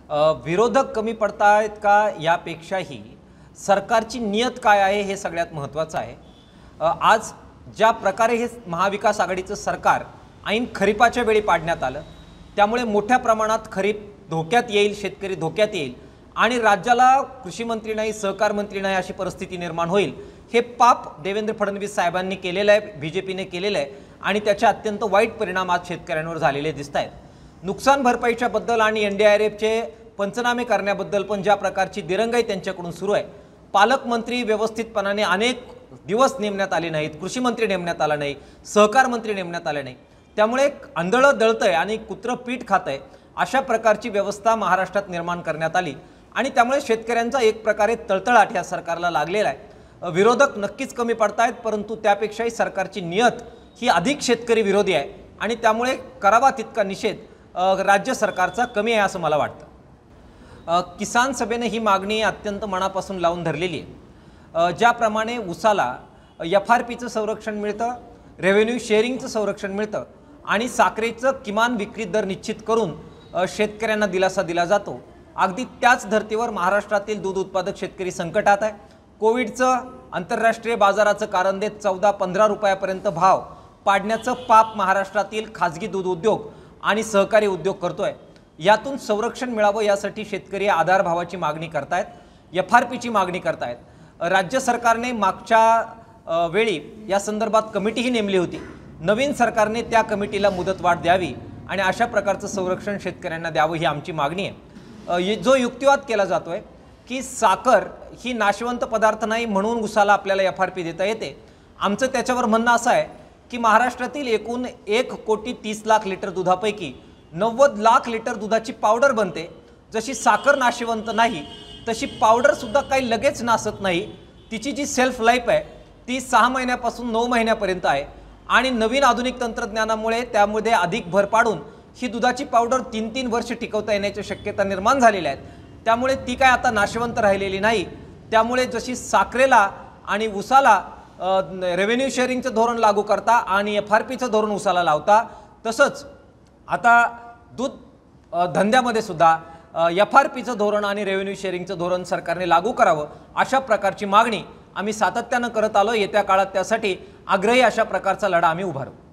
विरोधक कमी पडतायत का यापेक्षाही सरकारची नियत काय आहे हे सगळ्यात महत्त्वाचं आहे। आज ज्या प्रकारे हे महाविकास आघाडीचं सरकार ऐन खरीपाच्या वेळी पाडण्यात आलं त्यामुळे मोठ्या प्रमाणात खरीप धोक्यात येईल, शेतकरी धोक्यात येईल आणि राज्याला कृषी मंत्री नाही, सहकार मंत्री नाही अशी परिस्थिती निर्माण होईल। हे पाप देवेंद्र फडणवीस साहेबांनी केलेलं आहे, बीजेपीने केलेलं आहे आणि त्याचे अत्यंत वाईट परिणाम आज शेतकऱ्यांवर झालेले दिसतात। नुकसान भरपाईच्या बद्दल आणि एनडीआरएफचे पंचनामे करण्याबद्दल पण ज्या प्रकारची दिरंगाई त्यांच्याकडून सुरू आहे, पालकमंत्री व्यवस्थितपणाने अनेक दिवस नेमण्यात आले नाहीत, कृषी मंत्री नेमण्यात आला नाही, सहकार मंत्री नेमण्यात आले नाही, त्यामुळे त्यामुळे दळतंय आणि कुत्रं पीठ खातंय अशा प्रकारची व्यवस्था महाराष्ट्रात निर्माण करण्यात आली आणि त्यामुळे शेतकऱ्यांचा एक प्रकारे तळतळाट या सरकारला लागलेला आहे। विरोधक नक्कीच कमी पडतायत, परंतु त्यापेक्षाही सरकारची नियत ही अधिक शेतकरी विरोधी आहे आणि त्यामुळे करावा तितका निषेध राज्य सरकारचा कमी आहे असं मला वाटतं। किसान सभेने ही मागणी अत्यंत मनापासून लावून धरलेली आहे। ज्याप्रमाणे ऊसाला एफआरपीचं संरक्षण मिळतं, रेव्हेन्यू शेअरिंगचं संरक्षण मिळतं आणि साखरेचं किमान विक्री दर निश्चित करून शेतकऱ्यांना दिलासा दिला जातो, अगदी त्याच धर्तीवर महाराष्ट्रातील दूध उत्पादक शेतकरी संकटात आहे। कोविडचं आंतरराष्ट्रीय बाजाराचं कारण देत 14-15 रुपयापर्यंत भाव पाडण्याचं पाप महाराष्ट्रातील खाजगी दूध उद्योग आणि सहकारी उद्योग करतोय। यातून संरक्षण मिळावं यासाठी शेतकरी आधार भावाची मागणी करतायत, एफआरपीची मागणी करतायत। राज्य सरकारने मागच्या वेळी या संदर्भात कमिटीही नेमली होती। नवीन सरकारने त्या कमिटीला मुदतवाढ द्यावी आणि अशा प्रकारचं संरक्षण शेतकऱ्यांना द्यावं ही आमची मागणी आहे। जो युक्तिवाद केला जातोय की साखर ही नाशवंत पदार्थ नाही म्हणून ऊसाला आपल्याला एफआरपी देता येते, आमचं त्याच्यावर म्हणणं असं आहे की महाराष्ट्रातील एकूण 1,30,00,000 लिटर दुधापैकी 90 लाख लिटर दुधाची पावडर बनते। जशी साखर नाशवंत नाही तशी पावडर सुद्धा काही लगेच नासत नाही, तिची जी सेल्फ लाईफ आहे ती 6 महिन्यापासून 9 महिन्यापर्यंत आहे आणि नवीन आधुनिक तंत्रज्ञानामुळे त्यामध्ये अधिक भर पाडून ही दुधाची पावडर 3-3 वर्ष टिकवता येण्याची शक्यता निर्माण झालेली आहे। त्यामुळे ती काय आता नाशवंत राहिलेली नाही। त्यामुळे जशी साखरेला आणि ऊसाला रेव्हेन्यू शेअरिंगचं धोरण लागू करता आणि एफआरपीचं धोरण ऊसाला लावता, तसंच आता दूध धंद्यामध्ये सुद्धा एफआरपीचं धोरण आणि रेव्हेन्यू शेअरिंगचं धोरण सरकारने लागू करावं अशा प्रकारची मागणी आम्ही सातत्यानं करत आलो। येत्या काळात त्यासाठी आग्रही अशा प्रकारचा लढा आम्ही उभारू।